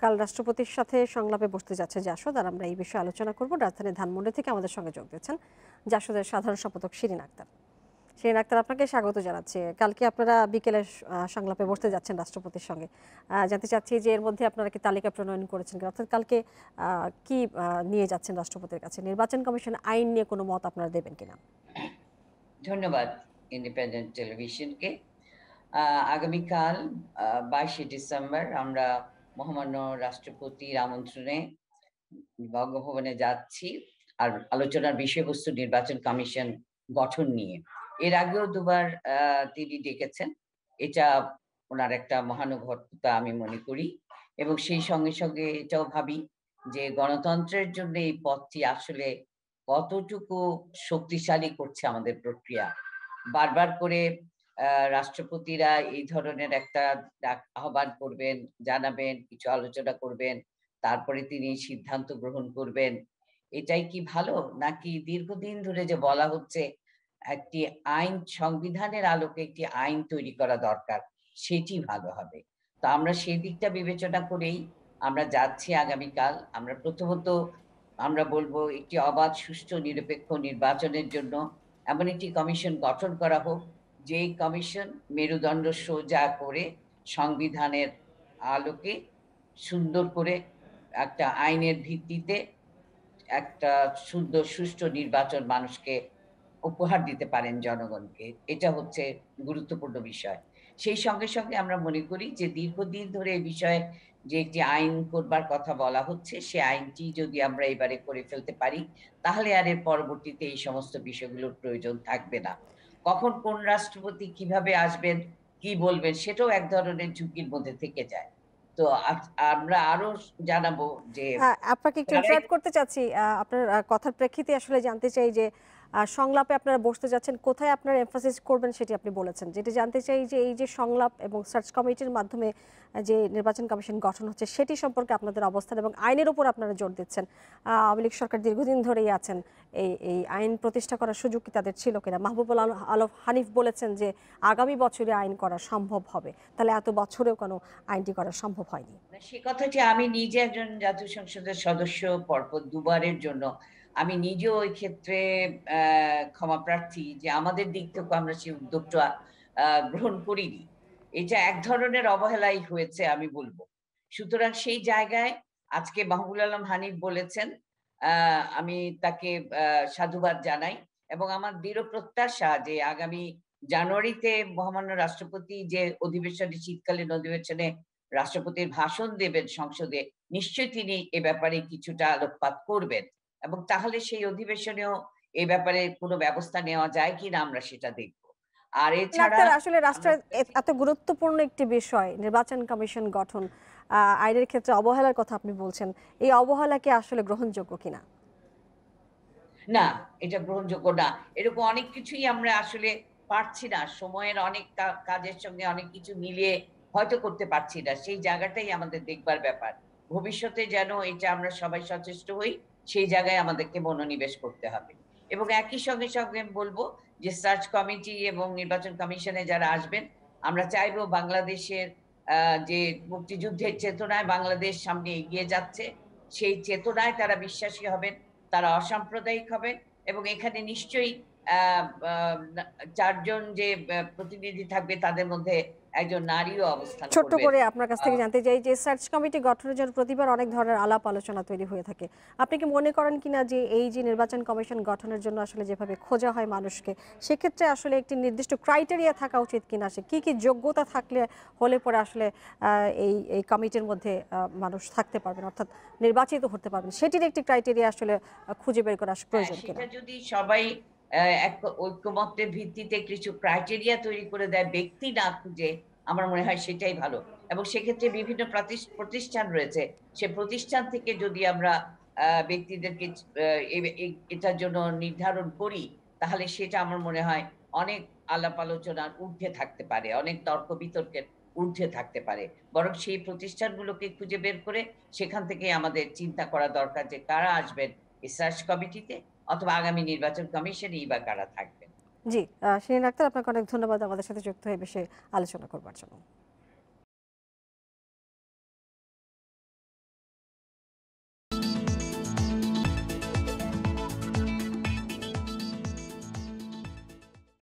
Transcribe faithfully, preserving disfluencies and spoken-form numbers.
কাল রাষ্ট্রপতির সাথে সংলাপে বসতে যাচ্ছে জাসদ, আর আমরা এই বিষয়ে আলোচনা করব। রাজধানীর ধানমন্ডি থেকে আমাদের সঙ্গে যোগ দিচ্ছেন জাসদের সাধারণ সম্পাদক শিরিন আক্তার। শিরিন আক্তার, আপনাকে স্বাগত জানাচ্ছি। কালকে আপনারা বিকেলে সংলাপে বসতে যাচ্ছেন রাষ্ট্রপতির সঙ্গে। জানতে চাচ্ছি যে এর মধ্যে আপনারা কি তালিকা প্রণয়ন করেছেন, অর্থাৎ কালকে কি নিয়ে যাচ্ছেন রাষ্ট্রপতির কাছে? নির্বাচন কমিশন আইন নিয়ে কোনো মত আপনারা দেবেন কিনা? ধন্যবাদ ইন্ডিপেন্ডেন্ট টেলিভিশনকে। আগামীকাল বাইশে ডিসেম্বর আমরা মহামান্য রাষ্ট্রপতির আমন্ত্রণে বঙ্গভবনে যাচ্ছি, আর আলোচনার বিষয়বস্তু নির্বাচন কমিশন গঠন নিয়ে। এর আগেও দুবার তিনি ডেকেছেন, এটা ওনার একটা মহানুভবতা আমি মনে করি, এবং সেই সঙ্গে সঙ্গে এটাও ভাবি যে গণতন্ত্রের জন্য এই পথটি আসলে কতটুকু শক্তিশালী করছে আমাদের প্রক্রিয়া। বারবার করে রাষ্ট্রপতিরা এই ধরনের একটা আহ্বান করবেন, জানাবেন, কিছু আলোচনা করবেন, তারপরে তিনি সিদ্ধান্ত গ্রহণ করবেন। এটাই কি ভালো, নাকি দীর্ঘদিন ধরে যে বলা হচ্ছে একটি আইন, সংবিধানের আলোকে একটি আইন তৈরি করা দরকার, সেটি ভালো হবে? তো আমরা সেই দিকটা বিবেচনা করেই আমরা যাচ্ছি আগামীকাল। আমরা প্রথমত আমরা বলবো একটি অবাধ, সুষ্ঠু, নিরপেক্ষ নির্বাচনের জন্য এমন একটি কমিশন গঠন করা হোক, যে কমিশন মেরুদণ্ড সোজা করে সংবিধানের আলোকে সুন্দর করে একটা আইনের ভিত্তিতে একটা সুন্দর সুষ্ঠু নির্বাচন মানুষকে উপহার দিতে পারেন জনগণকে। এটা হচ্ছে গুরুত্বপূর্ণ বিষয়। সেই সঙ্গে সঙ্গে আমরা মনে করি যে দীর্ঘদিন ধরে এই বিষয়ে যে একটি আইন করবার কথা বলা হচ্ছে, সে আইনটি যদি আমরা এবারে করে ফেলতে পারি, তাহলে আর এর পরবর্তীতে এই সমস্ত বিষয়গুলোর প্রয়োজন থাকবে না। কখন কোন রাষ্ট্রপতি কিভাবে আসবেন, কি বলবেন, সেটাও এক ধরনের ঝুঁকির মধ্যে থেকে যায়। তো আমরা আরো জানাবো যে আপনাকে একটু ইন্টারাপ্ট করতে চাচ্ছি, আপনার কথার প্রেক্ষিতে আসলে জানতে চাই যে সংলাপে আপনারা বসতে যাচ্ছেন, কোথায় আপনারা এমফাসিস করবেন সেটি আপনি বলেছেন। যেটি জানতে চাই যে এই যে সংলাপ এবং সার্চ কমিটির মাধ্যমে যে নির্বাচন কমিশন গঠন হচ্ছে, সেটি সম্পর্কে আপনাদের অবস্থান এবং আইনের উপর আপনারা জোর দিচ্ছেন। আওয়ামী লীগ সরকার দীর্ঘদিন ধরেই আছেন, এই এই আইন প্রতিষ্ঠা করার সুযোগ কি তাদের ছিল কিনা? মাহবুবুল আলম হানিফ বলেছেন যে আগামী বছরে আইন করা সম্ভব হবে, তাহলে এত বছরেও কোনো আইনটি করা সম্ভব হয়নি? সে কথাটি আমি নিজে একজন জাতীয় সংসদের সদস্য, পরপর দুবারের জন্য আমি নিজেও ওই ক্ষেত্রে ক্ষমা প্রার্থী যে আমাদের দিক থেকে আমরা সেই উদ্যোগটা গ্রহণ করিনি। এটা এক ধরনের অবহেলাই হয়েছে আমি বলবো। সুতরাং সেই জায়গায় আজকে মাহবুবুল আলম হানিফ বলেছেন, আহ আমি তাকে সাধুবাদ জানাই, এবং আমার দৃঢ় প্রত্যাশা যে আগামী জানুয়ারিতে মহামান্য রাষ্ট্রপতি যে অধিবেশনে, শীতকালীন অধিবেশনে রাষ্ট্রপতির ভাষণ দেবেন সংসদে, নিশ্চয়ই তিনি এ ব্যাপারে কিছুটা আলোকপাত করবেন, এবং তাহলে সেই অধিবেশনেও এ ব্যাপারে কোনো ব্যবস্থা নেওয়া যায় কিনা আমরা সেটা দেখব। আর এছাড়া আসলে রাষ্ট্রের এত গুরুত্বপূর্ণ একটি বিষয় নির্বাচন কমিশন গঠন, আইনের ক্ষেত্রে অবহেলার কথা আপনি বলছেন, এই অবহেলা কি আসলে গ্রহণযোগ্য কিনা? না, এটা গ্রহণযোগ্য না। এরকম অনেক কিছুই আমরা আসলে পারছি না, সময়ের অনেক কাজের সঙ্গে অনেক কিছু মিলিয়ে হয়তো করতে পারছি না। সেই জায়গাটাই আমাদের দেখবার ব্যাপার। ভবিষ্যতে যেন এটা আমরা সবাই সচেষ্ট হই, সেই জায়গায় আমাদেরকে মনোনিবেশ করতে হবে। এবং একই সঙ্গে সঙ্গে বলবো যে সার্চ কমিটি এবং নির্বাচন কমিশনে যারা আসবেন, আমরা চাইবো বাংলাদেশের যে মুক্তিযুদ্ধের চেতনায় বাংলাদেশ সামনে এগিয়ে যাচ্ছে, সেই চেতনায় তারা বিশ্বাসী হবেন, তারা অসাম্প্রদায়িক হবেন, এবং এখানে নিশ্চয়ই চারজন যে প্রতিনিধি থাকবে তাদের মধ্যে একজন নারীও অবস্থান করবে। ছোট্ট করে আপনার কাছ থেকে জানতে চাই যে সার্চ কমিটি গঠনের জন্য প্রতিবার অনেক ধরনের আলাপ আলোচনা তৈরি হয়ে থাকে, আপনি কি মনে করেন কিনা যে এই যে নির্বাচন কমিশন গঠনের জন্য আসলে যেভাবে খোঁজা হয় মানুষকে, সেক্ষেত্রে আসলে একটি নির্দিষ্ট ক্রাইটেরিয়া থাকা উচিত কিনা? সে কি কি যোগ্যতা থাকলে হলে পরে আসলে এই এই কমিটির মধ্যে মানুষ থাকতে পারবেন, অর্থাৎ নির্বাচিত হতে পারবেন, সেটির একটি ক্রাইটেরিয়া আসলে খুঁজে বের করা প্রয়োজন কিনা? সেটা যদি সবাই এক ঐক্যমত্যের ভিত্তিতে কিছু ক্রাইটেরিয়া তৈরি করে দেয়, ব্যক্তি না খুঁজে, আমার মনে হয় সেটাই ভালো। এবং সেক্ষেত্রে বিভিন্ন প্রতিষ্ঠান রয়েছে, সে প্রতিষ্ঠান থেকে যদি আমরা ব্যক্তিদেরকে এটার জন্য নির্ধারণ করি, তাহলে সেটা আমার মনে হয় অনেক আলাপ আলোচনার ঊর্ধ্বে থাকতে পারে, অনেক তর্ক বিতর্কের ঊর্ধ্বে থাকতে পারে। বরং সেই প্রতিষ্ঠানগুলোকে খুঁজে বের করে সেখান থেকে আমাদের চিন্তা করা দরকার যে কারা আসবেন এই সার্চ কমিটিতে, অথবা আগামী নির্বাচন কমিশনেই বা কারা থাকবেন। জি, শিরিন আক্তার, আপনাকে অনেক ধন্যবাদ আমাদের সাথে যুক্ত হয়ে বিষয়ে আলোচনা করবার জন্য।